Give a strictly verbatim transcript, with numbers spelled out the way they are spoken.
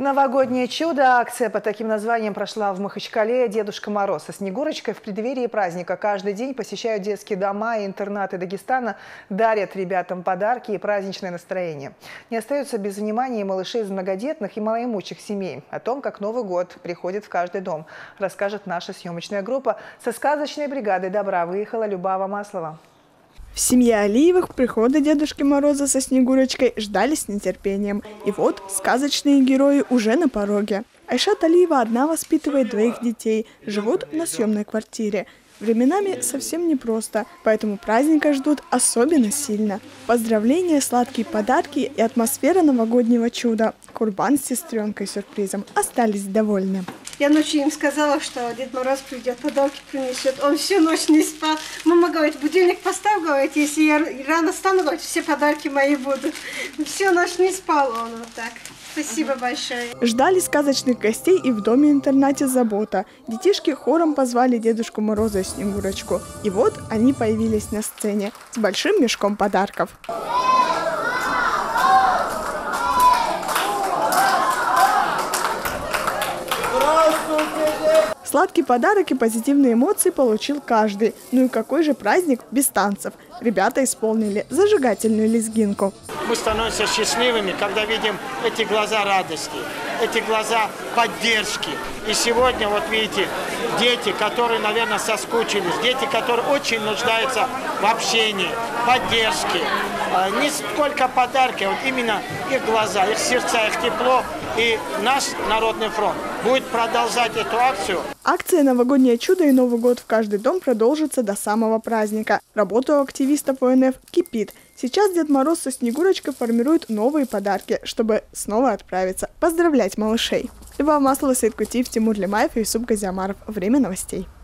Новогоднее чудо. Акция под таким названием прошла в Махачкале. Дедушка Мороз со Снегурочкой в преддверии праздника каждый день посещают детские дома и интернаты Дагестана, дарят ребятам подарки и праздничное настроение. Не остаются без внимания и малыши из многодетных и малоимущих семей. О том, как Новый год приходит в каждый дом, расскажет наша съемочная группа. Со сказочной бригадой добра выехала Любава Маслова. В семье Алиевых прихода Дедушки Мороза со Снегурочкой ждали с нетерпением. И вот сказочные герои уже на пороге. Айшат Алиева одна воспитывает двоих детей, живут на съемной квартире. Временами совсем непросто, поэтому праздника ждут особенно сильно. Поздравления, сладкие подарки и атмосфера новогоднего чуда. Курбан с сестренкой сюрпризом остались довольны. Я ночью им сказала, что Дед Мороз придет, подарки принесет. Он всю ночь не спал. Мама говорит, будильник поставь, говорит, если я рано стану, говорит, все подарки мои будут. Всю ночь не спал он вот так. Спасибо большое. Ждали сказочных гостей и в доме-интернате «Забота». Детишки хором позвали Дедушку Мороза и Снегурочку. И вот они появились на сцене с большим мешком подарков. Сладкий подарок и позитивные эмоции получил каждый. Ну и какой же праздник без танцев? Ребята исполнили зажигательную лезгинку. Мы становимся счастливыми, когда видим эти глаза радости, эти глаза поддержки. И сегодня, вот видите, дети, которые, наверное, соскучились, дети, которые очень нуждаются в общении, поддержке. Не сколько подарки, а вот именно их глаза, их сердца, их тепло. И наш Народный фронт будет продолжать эту акцию. Акция «Новогоднее чудо» и Новый год в каждый дом продолжится до самого праздника. Работа у активистов О Н Ф кипит. Сейчас Дед Мороз со Снегурочкой формируют новые подарки, чтобы снова отправиться поздравлять малышей. Любава Маслова, Саид Кутиев, Тимур Лимаев и Юсуп Газиамаров. Время новостей.